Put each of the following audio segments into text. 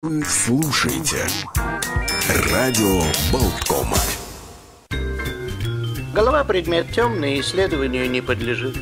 Вы слушаете радио Болткома. Голова предмет темный, исследованию не подлежит.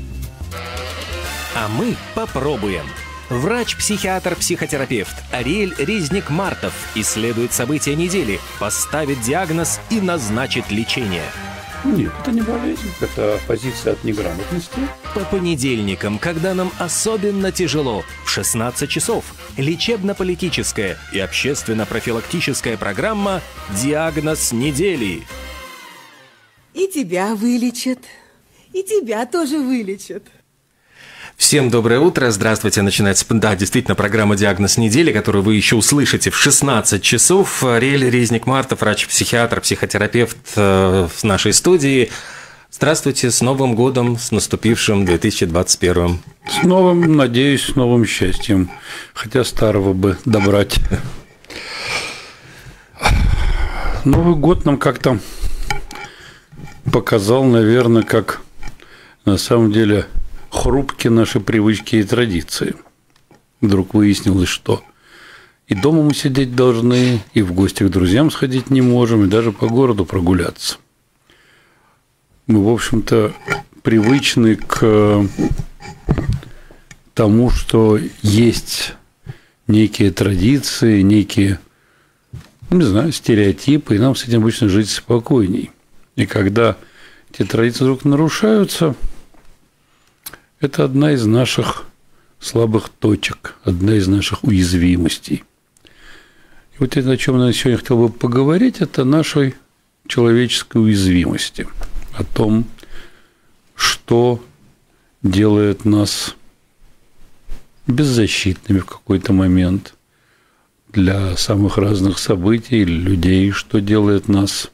А мы попробуем. Врач-психиатр-психотерапевт Ариэль Резник-Мартов исследует события недели, поставит диагноз и назначит лечение. Нет, это не болезнь, это позиция от неграмотности. По понедельникам, когда нам особенно тяжело, в 16 часов лечебно-политическая и общественно-профилактическая программа «Диагноз недели». И тебя вылечат, и тебя тоже вылечат. Всем доброе утро, здравствуйте, начинается, да, действительно, программа «Диагноз недели», которую вы еще услышите в 16 часов. Ариэль Резник-Мартов, врач-психиатр, психотерапевт в нашей студии. Здравствуйте, с Новым годом, с наступившим 2021. С новым, надеюсь, с новым счастьем, хотя старого бы добрать. Новый год нам как-то показал, наверное, как на самом деле хрупкие наши привычки и традиции. Вдруг выяснилось, что и дома мы сидеть должны, и в гости к друзьям сходить не можем, и даже по городу прогуляться. Мы, в общем-то, привычны к тому, что есть некие традиции, некие, не знаю, стереотипы, и нам с этим обычно жить спокойней. И когда эти традиции вдруг нарушаются, это одна из наших слабых точек, одна из наших уязвимостей. И вот это, о чем я сегодня хотел бы поговорить, это нашей человеческой уязвимости, о том, что делает нас беззащитными в какой-то момент для самых разных событий или людей, что делает нас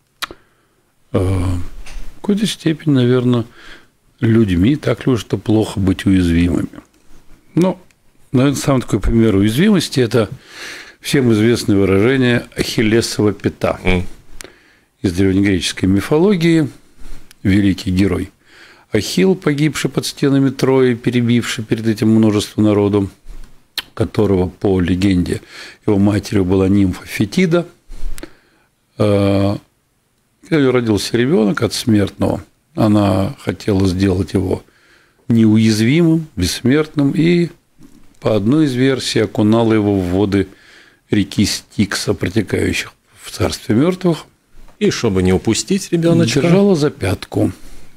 в какой-то степени, наверное, людьми, так ли, что плохо быть уязвимыми. Ну, наверное, самый такой пример уязвимости – это всем известное выражение «Ахиллесова пята». Из древнегреческой мифологии великий герой Ахилл, погибший под стенами Трои, перебивший перед этим множество народу, которого, по легенде, его матерью была нимфа Фетида. Когда у нее родился ребенок от смертного, она хотела сделать его неуязвимым, бессмертным, и по одной из версий окунала его в воды реки Стикса, протекающих в царстве мертвых. И чтобы не упустить ребеночка, держала за пятку,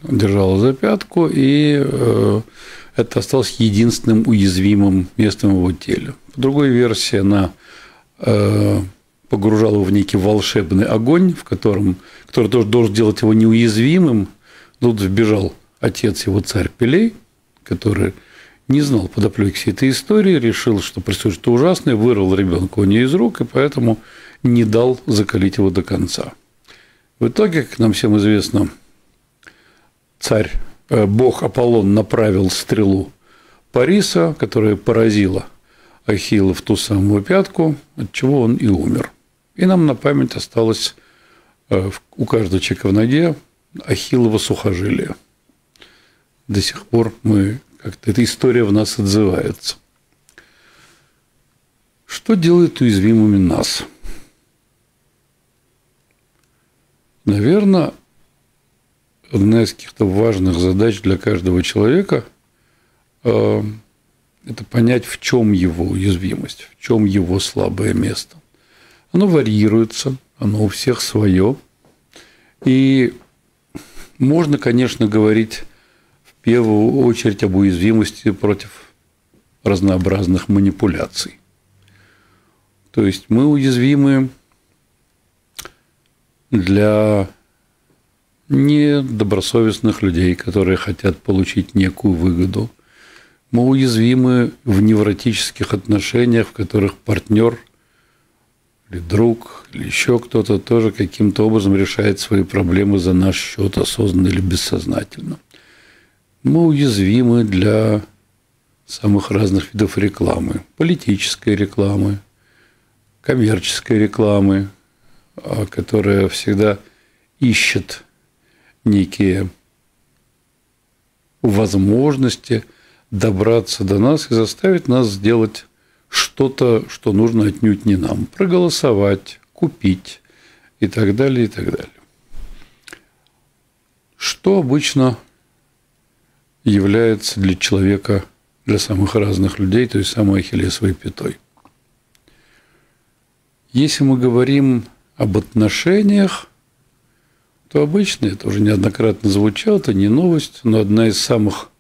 и это осталось единственным уязвимым местом в его теле. По другой версии, она погружала его в некий волшебный огонь, который тоже должен делать его неуязвимым. Тут вбежал отец его, царь Пелей, который не знал подоплеки всей этой истории, решил, что происходит что-то ужасное, вырвал ребенка у нее из рук и поэтому не дал закалить его до конца. В итоге, как нам всем известно, бог Аполлон направил стрелу Париса, которая поразила Ахилла в ту самую пятку, от чего он и умер. И нам на память осталось у каждого человека в ноге Ахиллово сухожилие. До сих пор как-то эта история в нас отзывается. Что делает уязвимыми нас? Наверное, одна из каких-то важных задач для каждого человека – это понять, в чем его уязвимость, в чем его слабое место. Оно варьируется, оно у всех свое. И можно, конечно, говорить в первую очередь об уязвимости против разнообразных манипуляций. То есть мы уязвимы для недобросовестных людей, которые хотят получить некую выгоду. Мы уязвимы в невротических отношениях, в которых партнер или друг, или еще кто-то тоже каким-то образом решает свои проблемы за наш счет, осознанно или бессознательно. Мы уязвимы для самых разных видов рекламы. Политической рекламы, коммерческой рекламы, которая всегда ищет некие возможности добраться до нас и заставить нас сделать что-то, что нужно отнюдь не нам. Проголосовать, купить и так далее, и так далее. Что обычно является для человека, для самых разных людей, то есть самой ахиллесовой пятой? Если мы говорим об отношениях, то обычно, это уже неоднократно звучало, это не новость, но одна из самых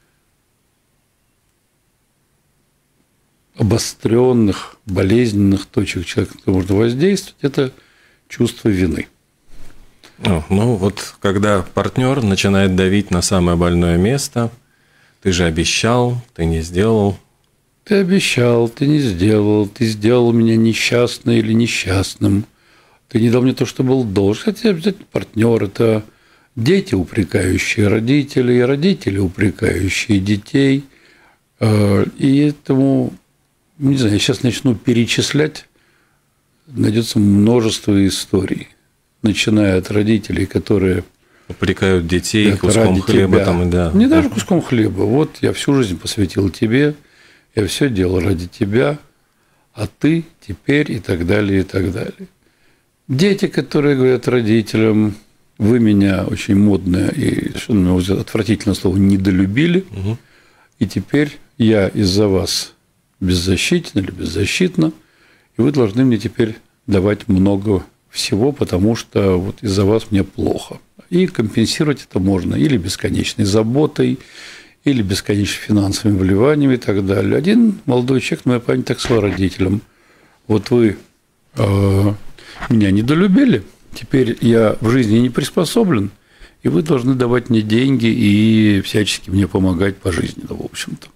обостренных, болезненных точек человека, на которые можно воздействовать, это чувство вины. Ну, вот когда партнер начинает давить на самое больное место, ты же обещал, ты не сделал. Ты обещал, ты не сделал, ты сделал меня несчастной или несчастным, ты не дал мне то, что был должен. Хотя обязательно партнер – это дети, упрекающие родителей, родители, упрекающие детей. И этому, не знаю, я сейчас начну перечислять, найдется множество историй, начиная от родителей, которые упрекают детей куском хлеба. Там, да. Не даже куском хлеба. Вот я всю жизнь посвятил тебе, я все делал ради тебя, а ты теперь и так далее, и так далее. Дети, которые говорят родителям, вы меня очень модное и совершенно отвратительное слово недолюбили, и теперь я из-за вас беззащитен или беззащитна, и вы должны мне теперь давать много всего, потому что вот из-за вас мне плохо. И компенсировать это можно или бесконечной заботой, или бесконечными финансовыми вливаниями и так далее. Один молодой человек, на моей памяти, так сказал родителям: вот вы меня недолюбили, теперь я в жизни не приспособлен, и вы должны давать мне деньги и всячески мне помогать по жизни, в общем-то.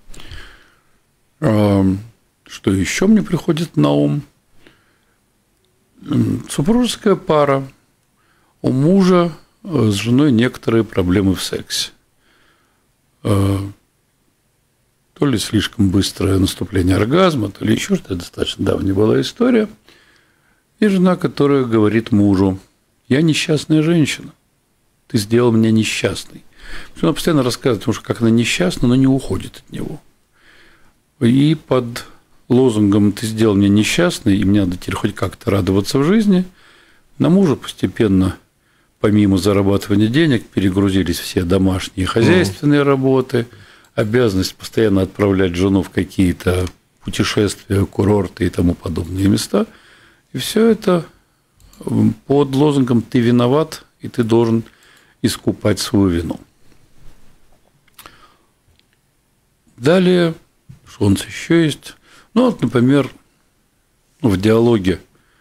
Что еще мне приходит на ум? Супружеская пара. У мужа с женой некоторые проблемы в сексе. То ли слишком быстрое наступление оргазма, то ли еще что-то, достаточно давняя была история. И жена, которая говорит мужу: я несчастная женщина, ты сделал меня несчастной. Она постоянно рассказывает, потому что как она несчастна, но не уходит от него. И под лозунгом «ты сделал меня несчастной, и мне надо теперь хоть как-то радоваться в жизни», на мужа постепенно, помимо зарабатывания денег, перегрузились все домашние и хозяйственные работы, обязанность постоянно отправлять жену в какие-то путешествия, курорты и тому подобные места. И все это под лозунгом «ты виноват, и ты должен искупать свою вину». Далее, что у нас еще есть? Ну, вот, например, в диалоге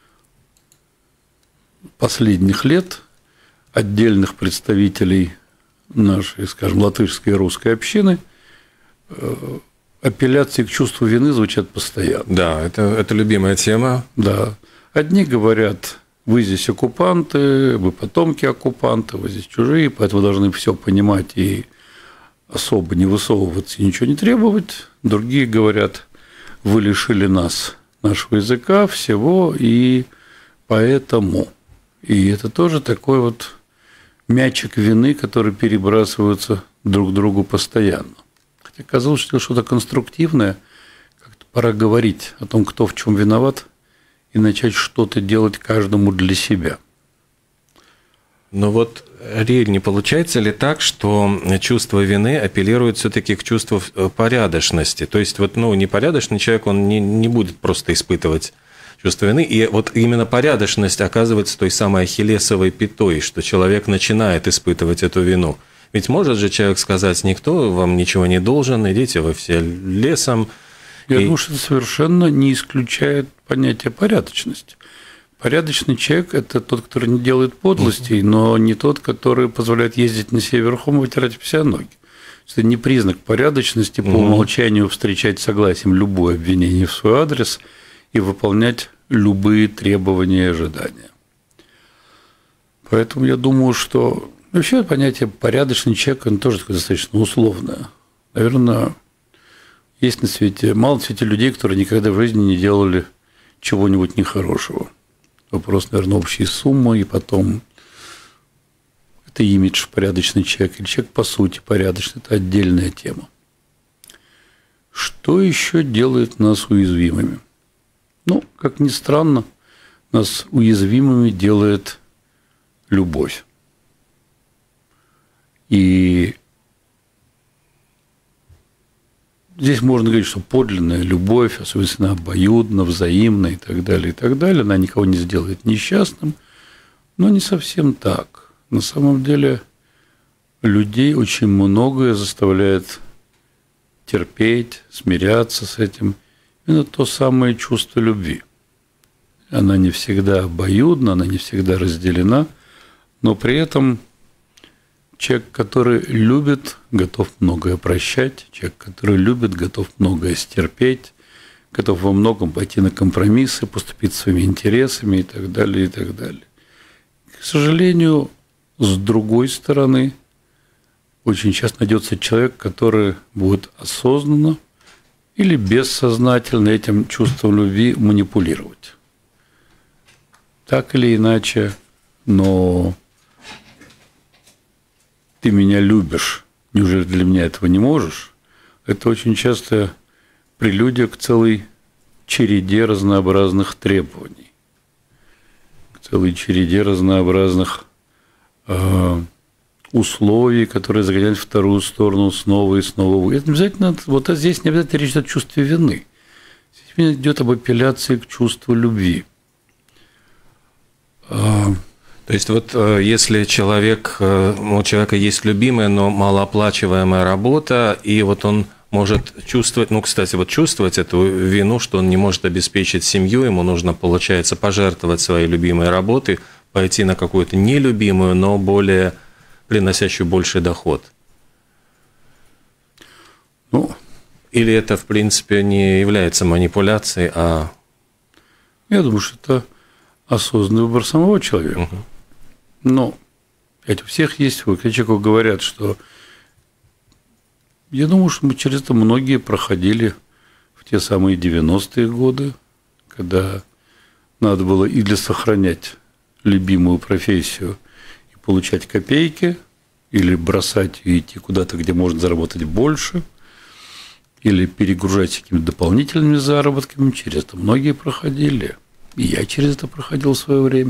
последних лет отдельных представителей нашей, скажем, латышской и русской общины апелляции к чувству вины звучат постоянно. Да, это любимая тема. Да. Одни говорят: вы здесь оккупанты, вы потомки оккупантов, вы здесь чужие, поэтому вы должны все понимать и особо не высовываться и ничего не требовать. Другие говорят: вы лишили нас нашего языка, всего, и поэтому. И это тоже такой вот мячик вины, который перебрасываются друг другу постоянно. Хотя казалось, что что-то конструктивное, как-то пора говорить о том, кто в чем виноват, и начать что-то делать каждому для себя. Но вот, Риль, не получается ли так, что чувство вины апеллирует все-таки к чувству порядочности? То есть, вот, непорядочный человек, он не будет просто испытывать чувство вины. И вот именно порядочность оказывается той самой ахиллесовой пятой, что человек начинает испытывать эту вину. Ведь может же человек сказать: никто вам ничего не должен, идите вы все лесом. Я думаю, что это совершенно не исключает понятие порядочности. Порядочный человек – это тот, который не делает подлостей, но не тот, который позволяет ездить на себе верхом и вытирать об себя ноги. Это не признак порядочности по умолчанию встречать согласием любое обвинение в свой адрес и выполнять любые требования и ожидания. Поэтому я думаю, что вообще понятие порядочный человек, оно тоже такое достаточно условное. Наверное, есть на свете, мало на свете людей, которые никогда в жизни не делали чего-нибудь нехорошего. Вопрос, наверное, общей суммы, и потом это имидж порядочный человек, или человек по сути порядочный, это отдельная тема. Что еще делает нас уязвимыми? Ну, как ни странно, нас уязвимыми делает любовь. И здесь можно говорить, что подлинная любовь, особенно обоюдна, взаимна и так далее, она никого не сделает несчастным, но не совсем так. На самом деле людей очень многое заставляет терпеть, смиряться с этим. Именно то самое чувство любви. Она не всегда обоюдна, она не всегда разделена, но при этом человек, который любит, готов многое прощать, человек, который любит, готов многое стерпеть, готов во многом пойти на компромиссы, поступить своими интересами и так далее, и так далее. К сожалению, с другой стороны, очень часто найдется человек, который будет осознанно или бессознательно этим чувством любви манипулировать. Так или иначе, но ты меня любишь, неужели для меня этого не можешь? Это очень часто прелюдия к целой череде разнообразных требований, к целой череде разнообразных условий, которые загоняют вторую сторону снова и снова. Это обязательно, вот здесь не обязательно речь идет о чувстве вины. Здесь идет об апелляции к чувству любви. То есть вот если у человека есть любимая, но малооплачиваемая работа, и вот он может чувствовать, чувствовать эту вину, что он не может обеспечить семью, ему нужно, получается, пожертвовать своей любимой работой, пойти на какую-то нелюбимую, но более приносящую больший доход. Или это, в принципе, не является манипуляцией, а... Я думаю, что это осознанный выбор самого человека. Угу. Но у всех есть, когда человеку говорят, что... Я думаю, что мы через это многие проходили в те самые 90-е годы, когда надо было или сохранять любимую профессию и получать копейки, или бросать и идти куда-то, где можно заработать больше, или перегружать какими-то дополнительными заработками. Через это многие проходили. И я через это проходил в свое время.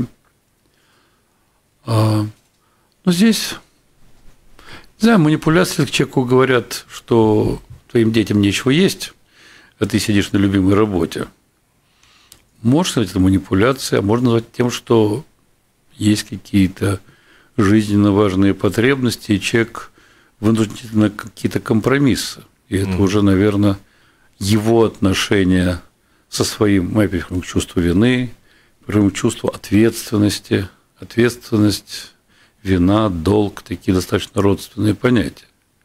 Но здесь, не знаю, манипуляции к человеку говорят, что твоим детям нечего есть, а ты сидишь на любимой работе. Можно назвать это манипуляцией, а можно назвать тем, что есть какие-то жизненно важные потребности, и человек вынужден на какие-то компромиссы. И это уже, наверное, его отношение со своим, мы опять к чувству вины, к чувству ответственности. Ответственность, вина, долг – такие достаточно родственные понятия.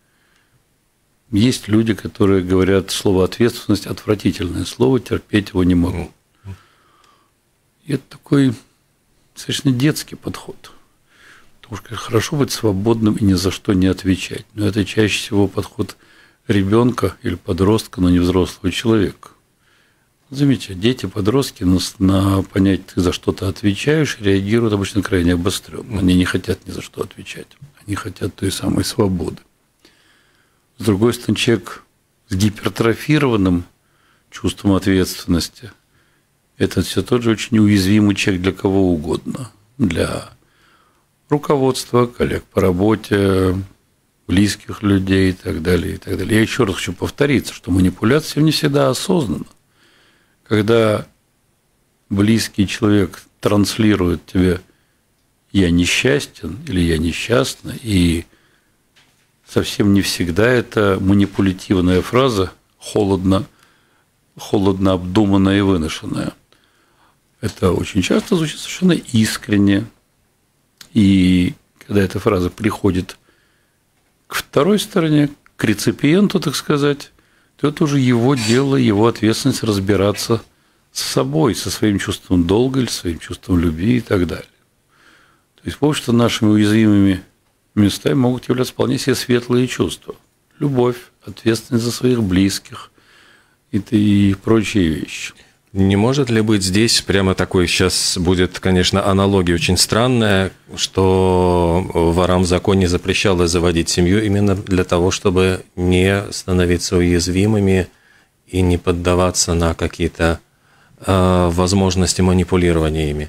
Есть люди, которые говорят, слово «ответственность» – отвратительное слово, терпеть его не могу. И это такой достаточно детский подход. Потому что хорошо быть свободным и ни за что не отвечать. Но это чаще всего подход ребенка или подростка, но не взрослого человека. Заметьте, дети, подростки на понятие «ты за что-то отвечаешь» реагируют обычно крайне обостренно. Они не хотят ни за что отвечать. Они хотят той самой свободы. С другой стороны, человек с гипертрофированным чувством ответственности – это все тот же очень уязвимый человек для кого угодно. Для руководства, коллег по работе, близких людей и так далее, и так далее. Я еще раз хочу повториться, что манипуляция не всегда осознанна. Когда близкий человек транслирует тебе «я несчастен» или «я несчастна», и совсем не всегда это манипулятивная фраза, холодно обдуманная и выношенная. Это очень часто звучит совершенно искренне. И когда эта фраза приходит к второй стороне, к реципиенту, так сказать, то это уже его дело, его ответственность разбираться с собой, со своим чувством долга или своим чувством любви и так далее. То есть, в общем-то, нашими уязвимыми местами могут являться вполне себе светлые чувства. Любовь, ответственность за своих близких и прочие вещи. Не может ли быть здесь прямо такой, сейчас будет, конечно, аналогия очень странная, что ворам в законе запрещалось заводить семью именно для того, чтобы не становиться уязвимыми и не поддаваться на какие-то возможности манипулирования ими?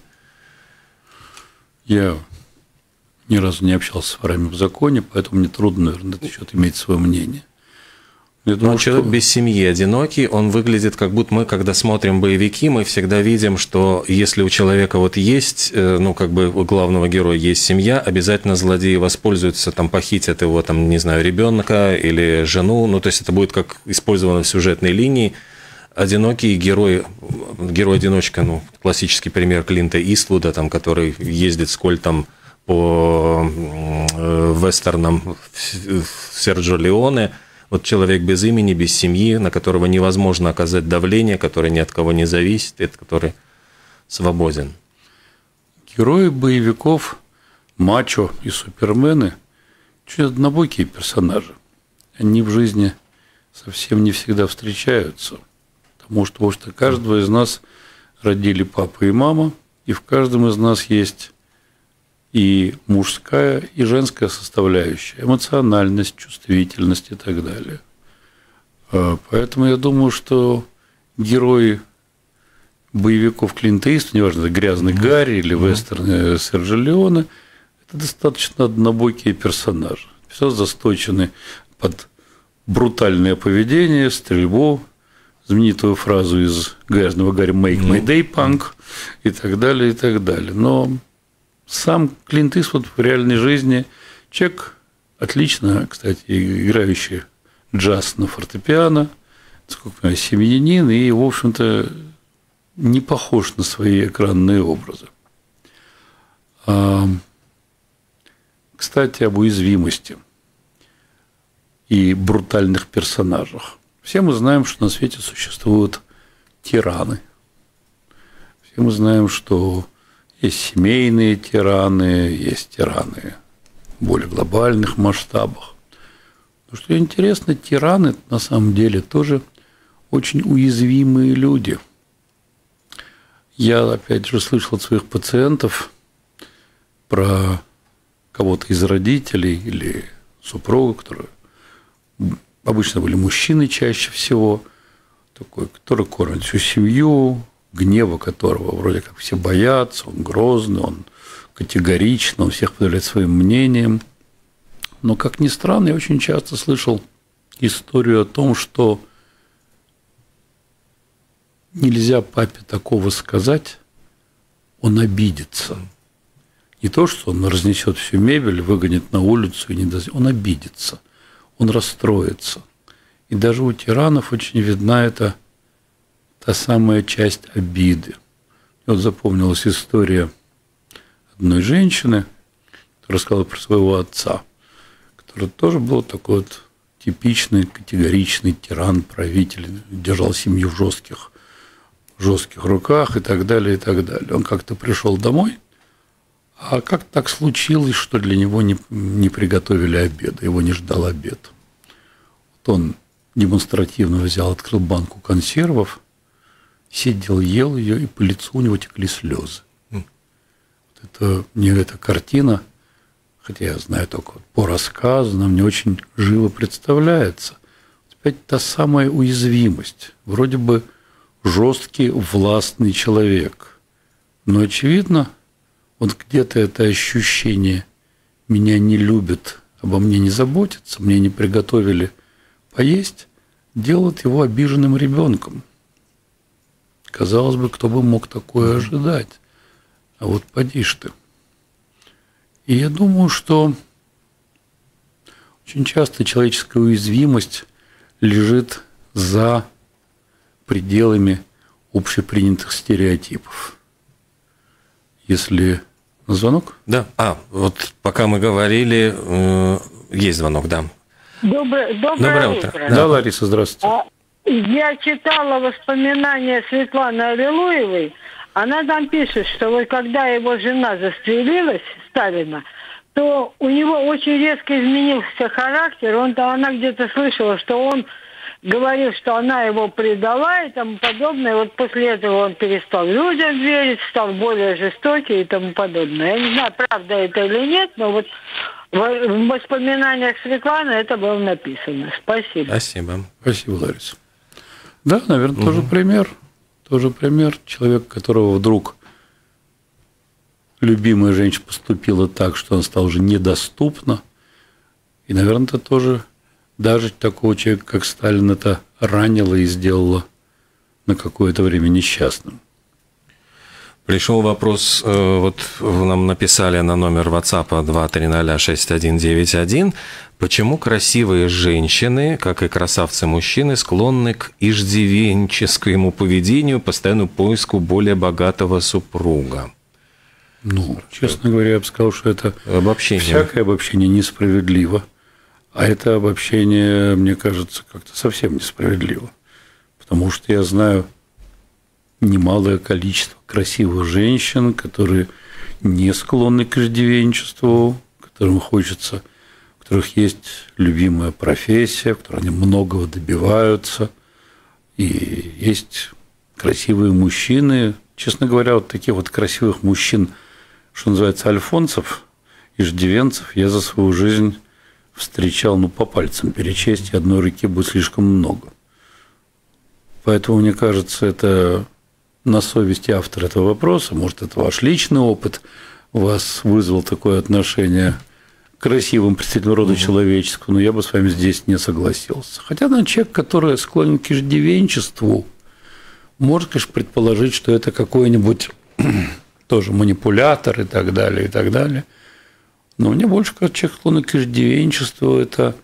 Я ни разу не общался с ворами в законе, поэтому мне трудно, наверное, на этот счет иметь свое мнение. Я думаю, человек без семьи, одинокий, он выглядит, как будто мы, когда смотрим боевики, мы всегда видим, что если у человека вот есть, ну, как бы у главного героя есть семья, обязательно злодеи воспользуются, там, похитят его, там, не знаю, ребенка или жену, ну, то есть это будет как использовано в сюжетной линии. Одинокий герой-одиночка, ну, классический пример Клинта Иствуда, там, который ездит с кольтом по вестернам Серджио Леоне. Вот человек без имени, без семьи, на которого невозможно оказать давление, который ни от кого не зависит, который свободен. Герои боевиков, мачо и супермены чуть однобокие персонажи. Они в жизни совсем не всегда встречаются, потому что каждого из нас родили папа и мама, и в каждом из нас есть и мужская, и женская составляющая, эмоциональность, чувствительность и так далее. Поэтому я думаю, что герои боевиков Клинта Иствуда, неважно, это «Грязный Гарри» или вестерны Серджио Леоне, это достаточно однобокие персонажи. Все засточены под брутальное поведение, стрельбу, знаменитую фразу из «Грязного Гарри» «Make my day, punk» и так далее, и так далее. Но сам Клинт Иствуд в реальной жизни человек, отлично, кстати, играющий джаз на фортепиано, сколько я знаю, семьянин и, в общем-то, не похож на свои экранные образы. Кстати, об уязвимости и брутальных персонажах. Все мы знаем, что на свете существуют тираны. Все мы знаем, что есть семейные тираны, есть тираны в более глобальных масштабах. Но что интересно, тираны на самом деле тоже очень уязвимые люди. Я, опять же, слышал от своих пациентов про кого-то из родителей или супруга, которые обычно были мужчины чаще всего, такой, который кормит всю семью, гнева которого вроде как все боятся, он грозный, он категоричный, он всех подавляет своим мнением. Но, как ни странно, я очень часто слышал историю о том, что нельзя папе такого сказать, он обидится. Не то, что он разнесет всю мебель, выгонит на улицу и не даст, он обидится, он расстроится. И даже у тиранов очень видна эта та самая часть обиды. Вот запомнилась история одной женщины, которая рассказала про своего отца, который тоже был такой вот типичный, категоричный тиран, правитель, держал семью в жестких руках и так далее, и так далее. Он как-то пришел домой, а как так случилось, что для него не приготовили обед, его не ждал обед. Вот он демонстративно взял, открыл банку консервов, сидел, ел ее, и по лицу у него текли слезы. Вот мне эта картина, хотя я знаю только по рассказу, она мне очень живо представляется. Опять та самая уязвимость. Вроде бы жесткий, властный человек. Но, очевидно, вот где-то это ощущение «меня не любят, обо мне не заботятся, мне не приготовили поесть», делает его обиженным ребенком. Казалось бы, кто бы мог такое ожидать? А вот поди ж ты. И я думаю, что очень часто человеческая уязвимость лежит за пределами общепринятых стереотипов. Если на звонок? Да. Вот пока мы говорили, есть звонок, да. Доброе утро. Да, Лариса, здравствуйте. Я читала воспоминания Светланы Аллилуевой. Она там пишет, что вот когда его жена застрелилась, Сталина, то у него очень резко изменился характер. Она где-то слышала, что он говорил, что она его предала и тому подобное. Вот после этого он перестал людям верить, стал более жестокий и тому подобное. Я не знаю, правда это или нет, но вот в воспоминаниях Светланы это было написано. Спасибо. Спасибо. Спасибо, Лариса. Да, наверное, тоже пример. Тоже пример человека, которого вдруг любимая женщина поступила так, что она стала уже недоступна. И, наверное, это тоже даже такого человека, как Сталин, это ранило и сделало на какое-то время несчастным. Пришел вопрос, вот нам написали на номер WhatsApp 2306191, почему красивые женщины, как и красавцы-мужчины, склонны к иждивенческому поведению, постоянному поиску более богатого супруга? Ну, честно говоря, я бы сказал, что это обобщение. Всякое обобщение несправедливо, а это обобщение, мне кажется, как-то совсем несправедливо, потому что я знаю немалое количество красивых женщин, которые не склонны к иждивенчеству, которым хочется, у которых есть любимая профессия, в которой они многого добиваются, и есть красивые мужчины. Честно говоря, вот таких вот красивых мужчин, что называется, альфонсов, иждивенцев, я за свою жизнь встречал, по пальцам перечесть, и одной руки будет слишком много. Поэтому, мне кажется, это на совести автора этого вопроса. Может, это ваш личный опыт вас вызвал такое отношение к красивым представителям рода человеческого, но я бы с вами здесь не согласился. Хотя, человек, который склонен к иждивенчеству, может, конечно, предположить, что это какой-нибудь тоже манипулятор и так далее, и так далее. Но мне больше кажется, человек, склонный к иждивенчеству, это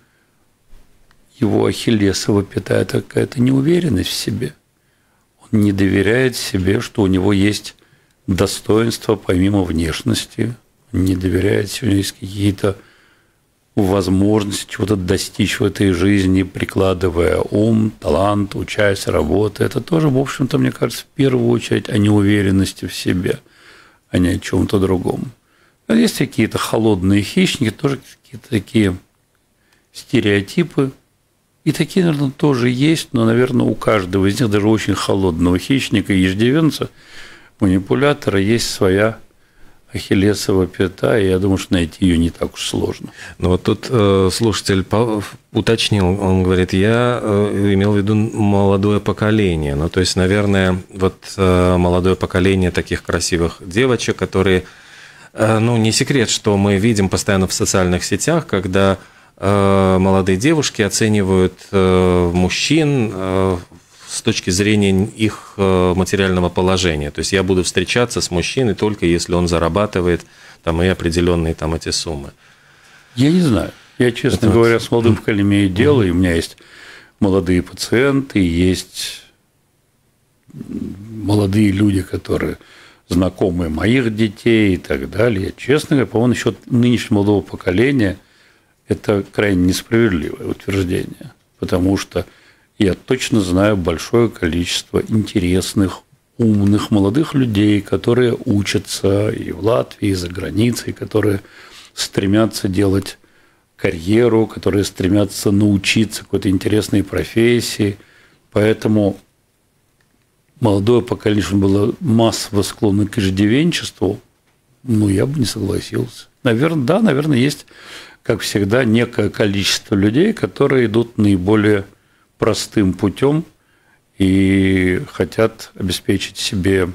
его ахиллесова пята, это какая-то неуверенность в себе. Он не доверяет себе, что у него есть достоинства помимо внешности, он не доверяет себе, у него есть какие-то возможности чего-то достичь в этой жизни, прикладывая ум, талант, учась, работая. Это тоже, в общем-то, мне кажется, в первую очередь о неуверенности в себе, а не о чем-то другом. А есть какие-то холодные хищники, тоже какие-то такие стереотипы. И такие, наверное, тоже есть, но, наверное, у каждого из них, даже очень холодного хищника и иждивенца, манипулятора, есть своя ахиллесова пята, и я думаю, что найти ее не так уж сложно. Ну вот тут слушатель уточнил, он говорит, я имел в виду молодое поколение. Ну, то есть, наверное, вот молодое поколение таких красивых девочек, которые, не секрет, что мы видим постоянно в социальных сетях, когда молодые девушки оценивают мужчин с точки зрения их материального положения. То есть я буду встречаться с мужчиной только если он зарабатывает и определенные эти суммы. Я не знаю. Я, честно говоря, с молодым поколением имею дело, и у меня есть молодые пациенты, есть молодые люди, которые знакомые моих детей и так далее. Я, честно говоря, по-моему, насчет нынешнего молодого поколения это крайне несправедливое утверждение, потому что я точно знаю большое количество интересных, умных, молодых людей, которые учатся и в Латвии, и за границей, которые стремятся делать карьеру, которые стремятся научиться какой-то интересной профессии. Поэтому молодое поколение было массово склонно к иждивенчеству, я бы не согласился. Наверное, есть, как всегда, некое количество людей, которые идут наиболее простым путем и хотят обеспечить себе,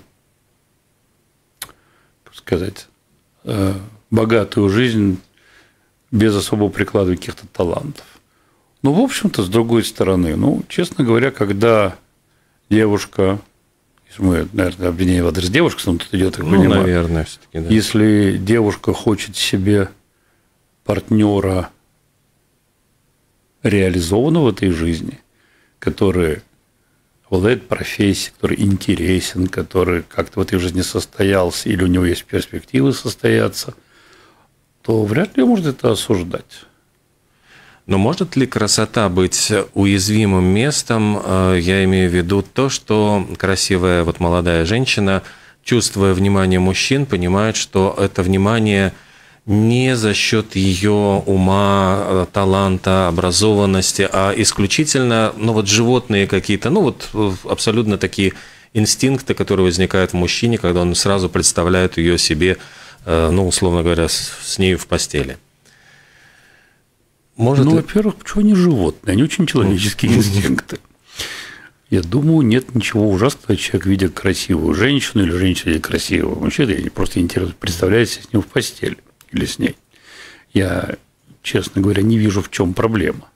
как сказать, богатую жизнь без особого прикладывания каких-то талантов. В общем-то, с другой стороны, честно говоря, когда девушка, если мы, наверное, обвинение в адрес девушки, тут идет, так понимаю, наверное, все-таки, да. Если девушка хочет себе партнера реализованного в этой жизни, который обладает профессией, который интересен, который как-то в этой жизни состоялся или у него есть перспективы состояться, то вряд ли он может это осуждать. Но может ли красота быть уязвимым местом? Я имею в виду то, что красивая молодая женщина, чувствуя внимание мужчин, понимает, что это внимание не за счет ее ума, таланта, образованности, а исключительно, животные какие-то, абсолютно такие инстинкты, которые возникают в мужчине, когда он сразу представляет ее себе, условно говоря, с нею в постели. Может во-первых, почему они животные? Они очень человеческие инстинкты. Я думаю, нет ничего ужасного, когда человек видит красивую женщину или женщина видит красивого мужчину. Я просто интересно представляю себя с ним в постели или с ней. Я, честно говоря, не вижу, в чем проблема.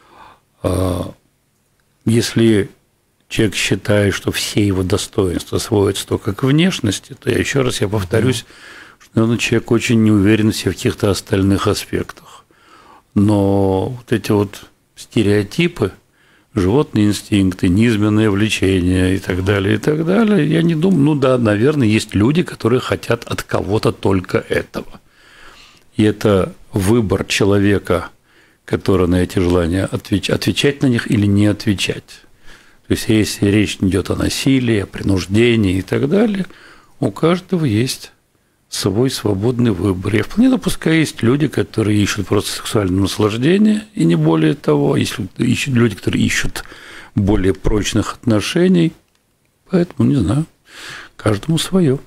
Если человек считает, что все его достоинства сводятся только к внешности, то я повторюсь, что, наверное, человек очень не уверен в себе в каких-то остальных аспектах. Но вот эти вот стереотипы, животные инстинкты, низменное влечение и так далее, я не думаю, наверное, есть люди, которые хотят от кого-то только этого. И это выбор человека, который на эти желания отвечать на них или не отвечать. То есть, если речь идет о насилии, о принуждении и так далее, у каждого есть свой свободный выбор. Я вполне допускаю, есть люди, которые ищут просто сексуальное наслаждение, и не более того. Есть люди, которые ищут более прочных отношений. Поэтому, не знаю, каждому свое.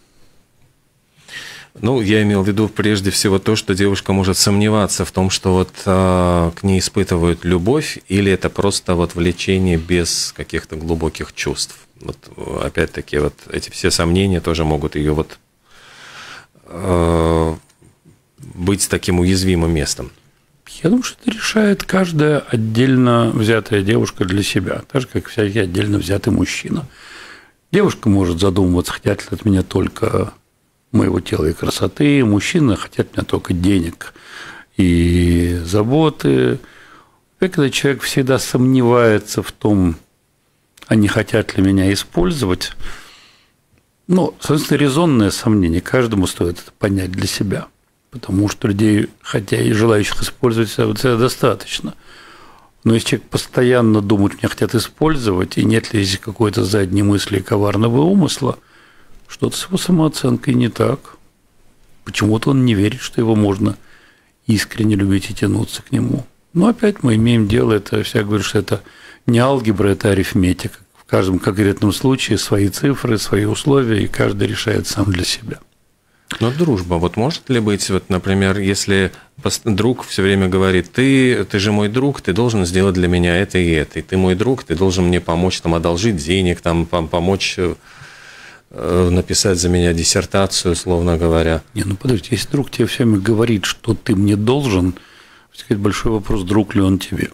Ну, я имел в виду прежде всего то, что девушка может сомневаться в том, что вот к ней испытывают любовь, или это просто вот влечение без каких-то глубоких чувств. Вот опять-таки вот эти все сомнения тоже могут ее вот быть таким уязвимым местом. Я думаю, что это решает каждая отдельно взятая девушка для себя, так же, как всякий отдельно взятый мужчина. Девушка может задумываться, хотят ли от меня только моего тела и красоты, мужчины хотят от меня только денег и заботы. И когда человек всегда сомневается в том, а не хотят ли меня использовать, соответственно, резонное сомнение, каждому стоит это понять для себя, потому что людей, хотя и желающих использовать, это достаточно. Но если человек постоянно думает, меня хотят использовать, и нет ли здесь какой-то задней мысли и коварного умысла, что-то с его самооценкой не так. Почему-то он не верит, что его можно искренне любить и тянуться к нему. Но опять мы имеем дело, это все говорят, что это не алгебра, это арифметика. В каждом конкретном случае свои цифры, свои условия, и каждый решает сам для себя. Но дружба, вот может ли быть, вот, например, если друг все время говорит, ты же мой друг, ты должен сделать для меня это и это, и ты мой друг, ты должен мне помочь, одолжить денег, помочь написать за меня диссертацию, условно говоря. Подождите, если друг тебе все время говорит, что ты мне должен, сказать, большой вопрос, друг ли он тебе.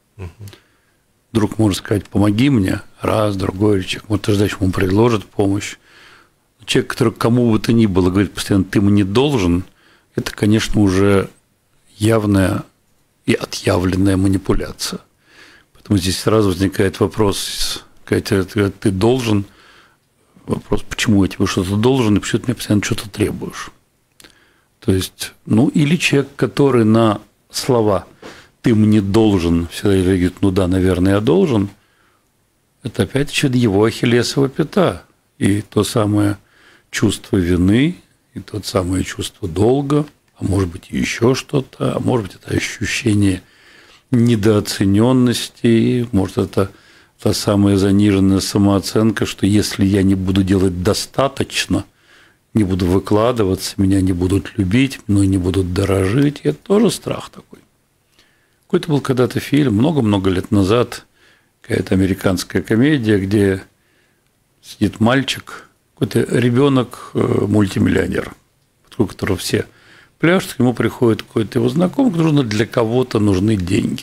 Друг может сказать, помоги мне, раз, другой, человек может ждать, ему предложит помощь. Человек, который кому бы то ни было говорит постоянно, ты мне должен, это, конечно, уже явная и отъявленная манипуляция. Поэтому здесь сразу возникает вопрос, когда ты должен, вопрос, почему я тебе что-то должен, и почему ты мне постоянно что-то требуешь. То есть, или человек, который на слова «ты мне должен» всегда говорит, да, наверное, я должен, это опять его ахиллесова пята. И то самое чувство вины, и то самое чувство долга, а может быть, еще что-то, а может быть, это ощущение недооцененности, может, это та самая заниженная самооценка, что если я не буду делать достаточно, не буду выкладываться, меня не будут любить, мной не будут дорожить, и это тоже страх такой. Какой-то был когда-то фильм, много-много лет назад, какая-то американская комедия, где сидит мальчик, какой-то ребенок мультимиллионер, у которого все пляшут, к нему приходит какой-то его знакомый, нужно для кого-то нужны деньги.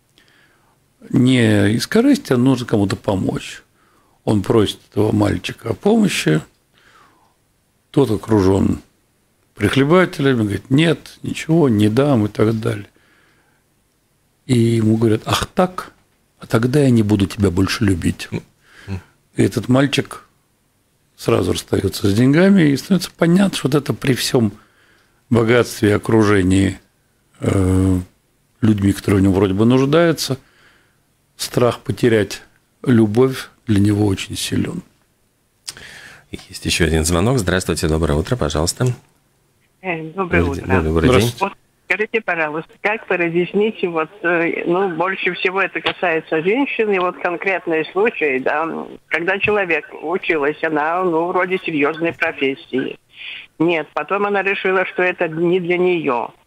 Не из корысти, а нужно кому-то помочь. Он просит этого мальчика о помощи, тот окружен прихлебателями, говорит, нет, ничего, не дам и так далее. И ему говорят, ах так, а тогда я не буду тебя больше любить. И этот мальчик сразу расстается с деньгами, и становится понятно, что вот это при всем богатстве и окружении людьми, которые в нем вроде бы нуждаются, страх потерять любовь для него очень силен. Есть еще один звонок. Здравствуйте, доброе утро, пожалуйста. Доброе утро. Добрый день. Вот скажите, пожалуйста, как вы разъясните, больше всего это касается женщин, и конкретный случай, да, когда человек училась, она, вроде серьезной профессии. Нет, потом она решила, что это не для нее.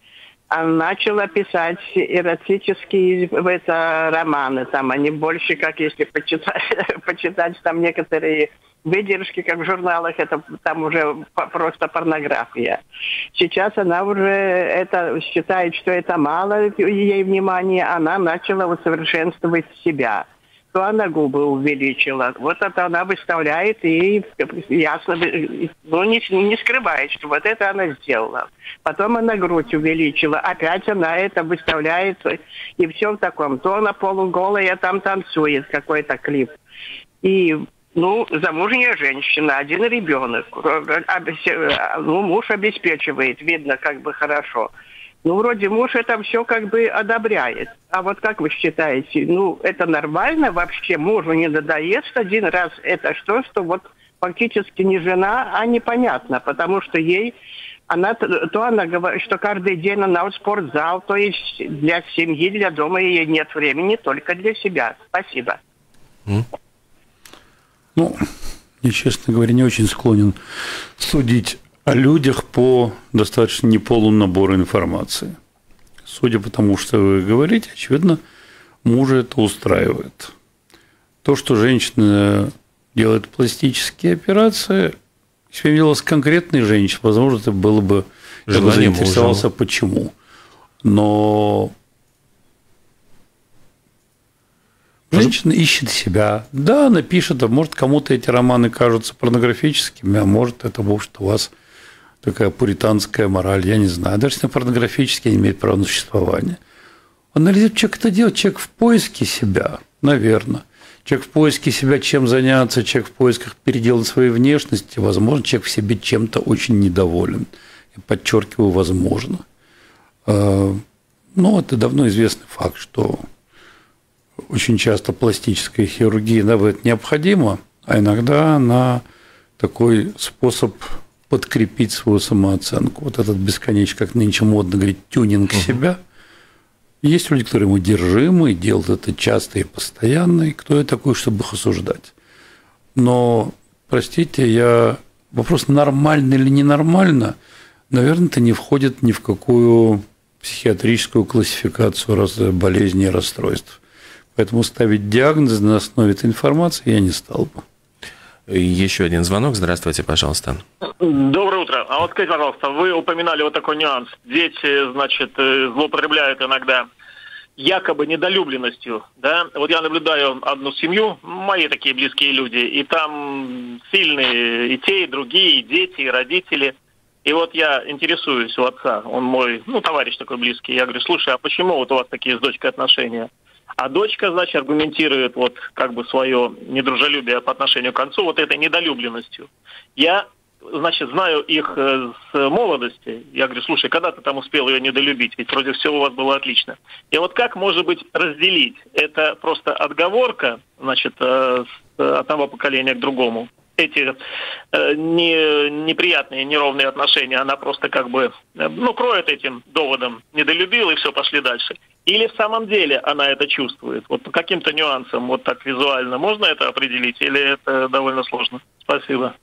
Она начала писать эротические романы. Там они больше, как если почитать там некоторые выдержки, как в журналах, это там уже просто порнография. Сейчас она уже считает, что это мало ей внимания. Она начала усовершенствовать себя. То она губы увеличила. Вот это она выставляет и ясно, не скрывает, что вот это она сделала. Потом она грудь увеличила. Опять она это выставляет. И все в таком. То она полуголая, там танцует какой-то клип. И, замужняя женщина, один ребенок. Муж обеспечивает, видно, как бы хорошо. Вроде муж это все как бы одобряет. А вот как вы считаете, это нормально вообще? Мужу не надоест один раз это что вот фактически не жена, а непонятно, потому что она говорит, что каждый день она в спортзал, то есть для семьи, для дома ей нет времени, только для себя. Спасибо. Я, честно говоря, не очень склонен судить о людях по достаточно неполному набору информации. Судя по тому, что вы говорите, очевидно, мужа это устраивает. То, что женщина делает пластические операции, если бы я видела с конкретной женщиной, возможно, это было бы... Я бы заинтересовался, почему. Но женщина ищет себя. Да, она пишет, а может, кому-то эти романы кажутся порнографическими, а может, это может у вас такая пуританская мораль, я не знаю. Даже если порнографически не имеет права на существование. Анализирует, человек это делает, человек в поиске себя, наверное. Человек в поиске себя, чем заняться, человек в поисках передела своей внешности, возможно, человек в себе чем-то очень недоволен. Я подчеркиваю, возможно. Это давно известный факт, что очень часто пластическая хирургия бывает необходима, а иногда она такой способ подкрепить свою самооценку. Вот этот бесконечный, как нынче модно говорить, тюнинг себя. Есть люди, которые ему одержимы, делают это часто и постоянно, и кто я такой, чтобы их осуждать. Но, простите, вопрос, нормально или ненормально, наверное, это не входит ни в какую психиатрическую классификацию болезней и расстройств. Поэтому ставить диагноз на основе этой информации я не стал бы. Еще один звонок. Здравствуйте, пожалуйста. Доброе утро. А вот скажите, пожалуйста, вы упоминали вот такой нюанс. Дети, злоупотребляют иногда якобы недолюбленностью, да? Вот я наблюдаю одну семью, мои такие близкие люди, и там сильные и те, и другие, и дети, и родители. И вот я интересуюсь у отца, он мой, товарищ такой близкий. Я говорю, слушай, а почему вот у вас такие с дочкой отношения? А дочка, аргументирует свое недружелюбие по отношению к отцу вот этой недолюбленностью. Я, знаю их с молодости. Я говорю, слушай, когда ты там успел ее недолюбить? Ведь вроде все у вас было отлично. И вот как, может быть, разделить? Это просто отговорка, от одного поколения к другому. Эти неприятные, неровные отношения, она просто кроет этим доводом. Недолюбила, и все, пошли дальше. Или в самом деле она это чувствует? Вот по каким-то нюансам, вот так визуально, можно это определить? Или это довольно сложно? Спасибо.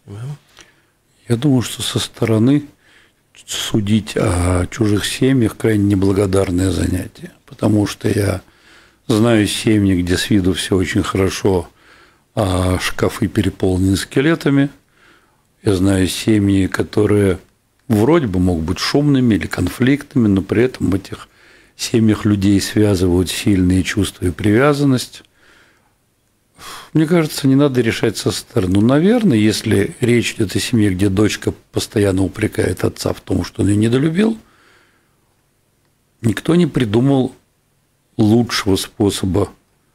Я думаю, что со стороны судить о чужих семьях крайне неблагодарное занятие. Потому что я знаю семьи, где с виду все очень хорошо, а шкафы переполнены скелетами. Я знаю семьи, которые вроде бы могут быть шумными или конфликтными, но при этом в этих семьях людей связывают сильные чувства и привязанность. Мне кажется, не надо решать со стороны. Наверное, если речь идет о семье, где дочка постоянно упрекает отца в том, что он ее недолюбил, никто не придумал лучшего способа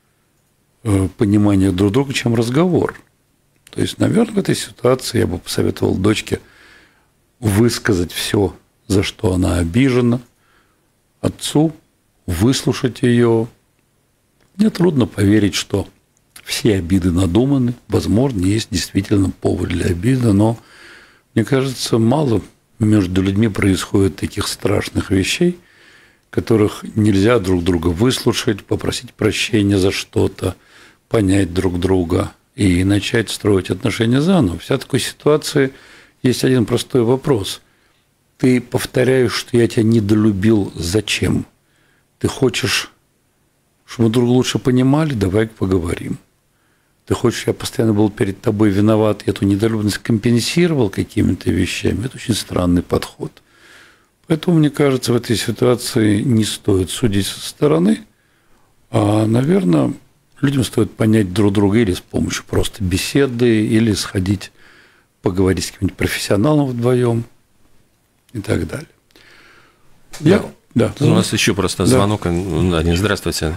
понимания друг друга, чем разговор. То есть, наверное, в этой ситуации я бы посоветовал дочке высказать все, за что она обижена, отцу выслушать ее. Мне трудно поверить, что все обиды надуманы. Возможно, есть действительно повод для обиды, но, мне кажется, мало между людьми происходит таких страшных вещей, которых нельзя друг друга выслушать, попросить прощения за что-то, понять друг друга и начать строить отношения заново. В такой ситуации есть один простой вопрос. ты повторяешь, что я тебя недолюбил, зачем? Ты хочешь, чтобы мы друг друга лучше понимали, давай поговорим. Ты хочешь, я постоянно был перед тобой виноват, и эту недолюбленность компенсировал какими-то вещами. Это очень странный подход. Поэтому, мне кажется, в этой ситуации не стоит судить со стороны, а, наверное, людям стоит понять друг друга или с помощью просто беседы, или сходить поговорить с каким-нибудь профессионалом вдвоем и так далее. Да. У нас еще просто звонок один. Здравствуйте.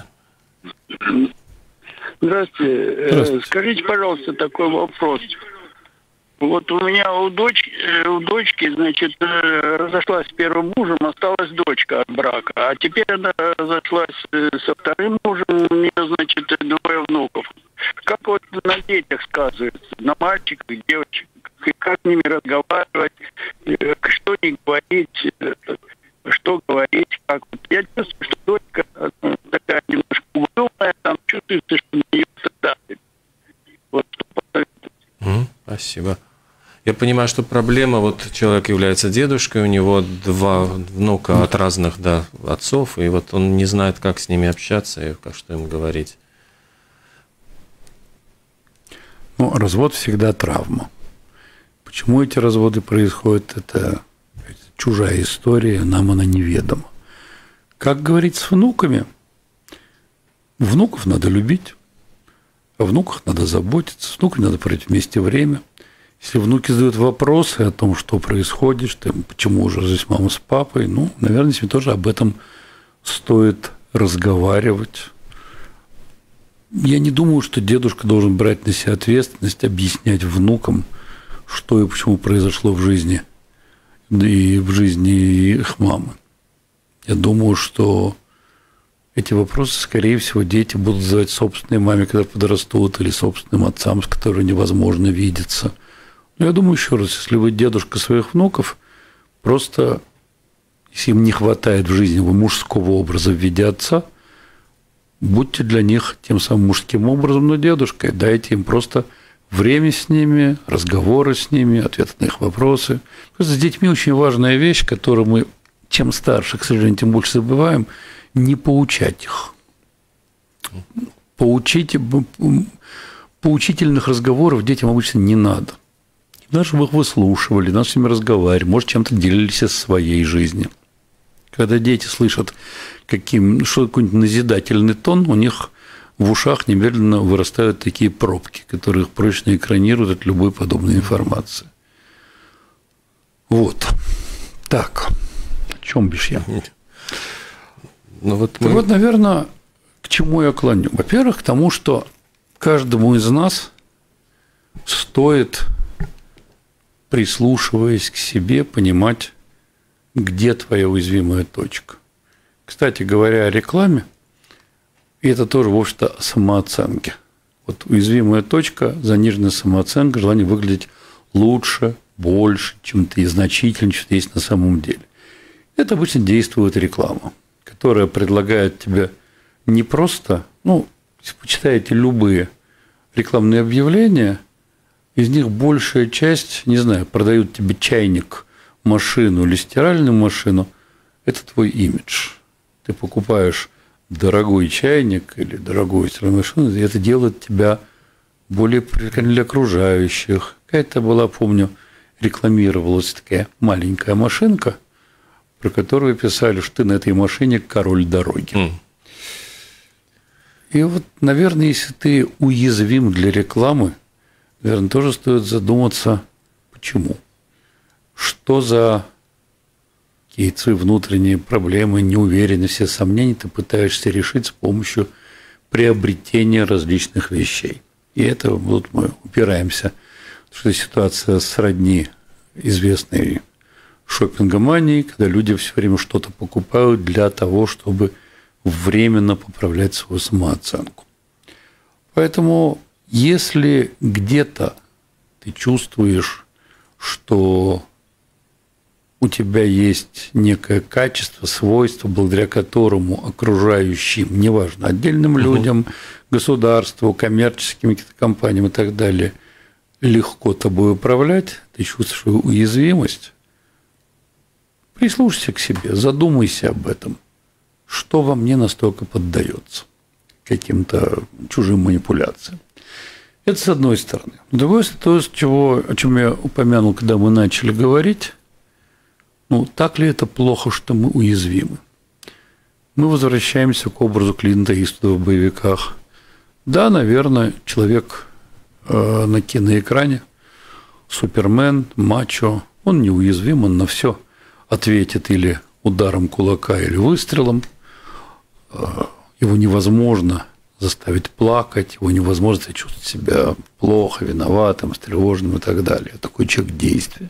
Здравствуйте. Скажите, пожалуйста, такой вопрос. Вот у меня у дочки, значит, разошлась с первым мужем, осталась дочка от брака. А теперь она разошлась со вторым мужем, у нее, значит, 2 внуков. Как вот на детях сказывается, на мальчиках, девочек, как с ними разговаривать, что не говорить, что говорить, как вот. Я чувствую, что дочка такая немножко угрюмая, там чувствуется, что на нее давит. Вот что посоветуете. Спасибо. Я понимаю, что проблема, вот человек является дедушкой, у него 2 внука от разных отцов, и вот он не знает, как с ними общаться и что им говорить. Развод всегда травма. Почему эти разводы происходят, это чужая история, нам она неведома. Как говорить с внуками? Внуков надо любить, о внуках надо заботиться, с внуками надо проводить вместе время. Если внуки задают вопросы о том, что происходит, почему уже здесь мама с папой, наверное, с ними тоже об этом стоит разговаривать. Я не думаю, что дедушка должен брать на себя ответственность, объяснять внукам, что и почему произошло в жизни, и в жизни их мамы. Я думаю, что эти вопросы, скорее всего, дети будут задавать собственной маме, когда подрастут, или собственным отцам, с которыми невозможно видеться. Но я думаю, еще раз, если вы дедушка своих внуков, просто, если им не хватает в жизни мужского образа в виде отца, будьте для них тем самым мужским образом, но дедушкой. Дайте им просто время с ними, разговоры с ними, ответы на их вопросы. Просто с детьми очень важная вещь, которую мы, чем старше, к сожалению, тем больше забываем, не поучать их. Поучительных разговоров детям обычно не надо. Даже вы их выслушивали, нас с ними разговаривали, может, чем-то делились из своей жизни. Когда дети слышат какой-нибудь назидательный тон, у них в ушах немедленно вырастают такие пробки, которые их прочно экранируют от любой подобной информации. Вот. Так. О чем бишь я? Вот, наверное, к чему я клоню? Во-первых, к тому, что каждому из нас стоит, прислушиваясь к себе, понимать, где твоя уязвимая точка. Кстати говоря, о рекламе, и это тоже, в общем-то, о самооценке. Вот уязвимая точка, заниженная самооценка, желание выглядеть лучше, больше, чем ты, значительнее, чем ты есть на самом деле. Это обычно действует реклама, которая предлагает тебе не просто, если вы почитаете любые рекламные объявления, из них большая часть, не знаю, продают тебе чайник, машину или стиральную машину, это твой имидж. Ты покупаешь дорогой чайник или дорогую стиральную машину, и это делает тебя более привлекательным для окружающих. Какая-то была, помню, рекламировалась такая маленькая машинка, про которую писали, что ты на этой машине король дороги. И вот, наверное, если ты уязвим для рекламы, наверное, тоже стоит задуматься, почему. Что за какие-то свои внутренние проблемы, неуверенности, сомнения ты пытаешься решить с помощью приобретения различных вещей. И это вот мы упираемся, что ситуация сродни известной шопингомании, когда люди все время что-то покупают для того, чтобы временно поправлять свою самооценку. Поэтому, если где-то ты чувствуешь, что у тебя есть некое качество, свойство, благодаря которому окружающим, неважно, отдельным людям, государству, коммерческим каким-то компаниям и так далее, легко тобой управлять, ты чувствуешь свою уязвимость, Прислушайся к себе, задумайся об этом. Что во мне настолько поддается каким-то чужим манипуляциям. Это с одной стороны. С другой стороны, то, о чем я упомянул, когда мы начали говорить, так ли это плохо, что мы уязвимы? Мы возвращаемся к образу Клинта Иствуда в боевиках. Да, наверное, человек на киноэкране, Супермен, мачо, он неуязвим, он на все ответит или ударом кулака, или выстрелом. Его невозможно заставить плакать, его невозможно чувствовать себя плохо, виноватым, встревоженным и так далее. Такой человек действия.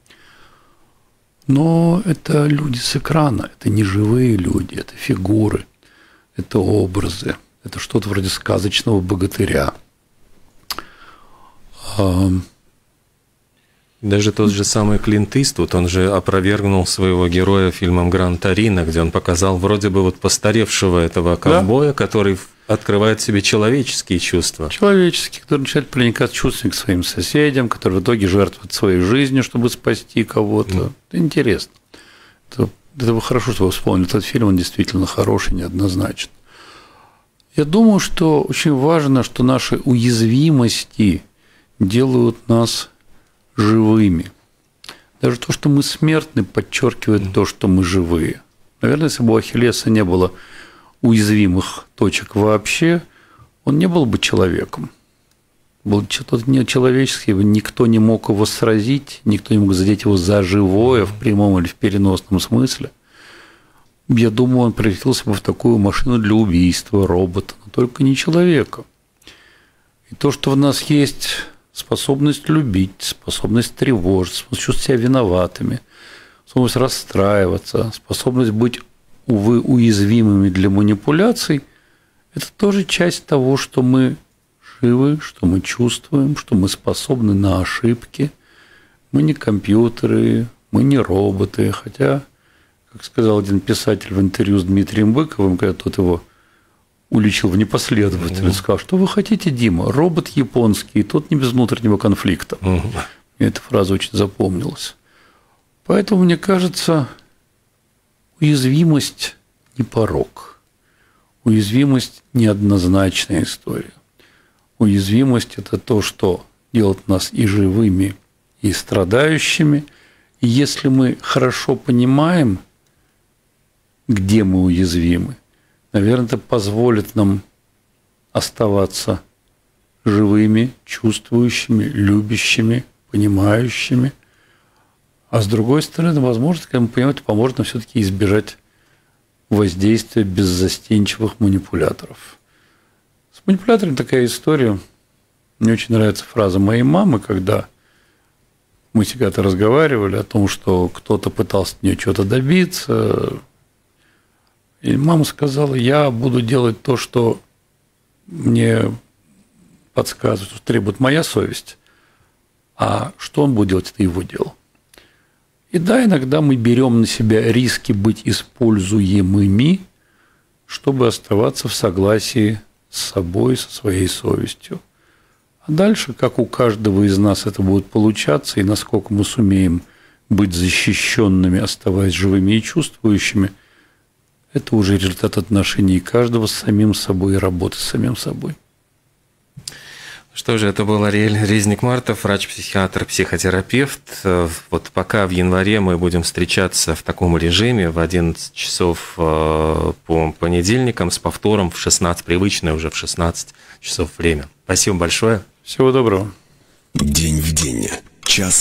Но это люди с экрана, это не живые люди, это фигуры, это образы, это что-то вроде сказочного богатыря. Даже тот же самый Клинт Иствуд, он же опровергнул своего героя фильмом «Гран-Торино», где он показал вроде бы постаревшего этого ковбоя, который открывает в себе человеческие чувства. Человеческие, который начинает проникать чувствами к своим соседям, который в итоге жертвует своей жизнью, чтобы спасти кого-то. Это интересно. Это хорошо, что вы вспомнили этот фильм, он действительно хороший, неоднозначно. Я думаю, что очень важно, что наши уязвимости делают нас живыми. Даже то, что мы смертны, подчеркивает то, что мы живые. Наверное, если бы у Ахиллеса не было уязвимых точек вообще, он не был бы человеком. Был что-то нечеловеческое, никто не мог его сразить, никто не мог задеть его за живое в прямом или в переносном смысле. Я думаю, он превратился бы в такую машину для убийства, робота, но только не человека. И то, что в нас есть способность любить, способность тревожиться, способность чувствовать себя виноватыми, способность расстраиваться, способность быть, увы, уязвимыми для манипуляций, это тоже часть того, что мы живы, что мы чувствуем, что мы способны на ошибки. Мы не компьютеры, мы не роботы, хотя, как сказал один писатель в интервью с Дмитрием Быковым, когда тот его уличил в непоследовательности, сказал, что вы хотите, Дима, робот японский, тот не без внутреннего конфликта. Мне эта фраза очень запомнилась. Поэтому, мне кажется, уязвимость не порок. Уязвимость неоднозначная история. Уязвимость – это то, что делает нас и живыми, и страдающими. И если мы хорошо понимаем, где мы уязвимы, наверное, это позволит нам оставаться живыми, чувствующими, любящими, понимающими. А с другой стороны, возможно, когда мы понимаем, это поможет нам все-таки избежать воздействия беззастенчивых манипуляторов. С манипуляторами такая история. Мне очень нравится фраза моей мамы, когда мы когда-то разговаривали о том, что кто-то пытался от нее чего-то добиться. И мама сказала, я буду делать то, что мне подсказывает, что требует моя совесть, а что он будет делать, это его дело. И да, иногда мы берем на себя риски быть используемыми, чтобы оставаться в согласии с собой, со своей совестью. А дальше, как у каждого из нас это будет получаться, и насколько мы сумеем быть защищенными, оставаясь живыми и чувствующими, это уже результат отношений каждого с самим собой и работы с самим собой. Что же, это был Ариэль Резник-Мартов, врач-психиатр, психотерапевт. Вот пока в январе мы будем встречаться в таком режиме в 11 часов по понедельникам с повтором в 16, привычное уже в 16 часов время. Спасибо большое. Всего доброго. День в день. Час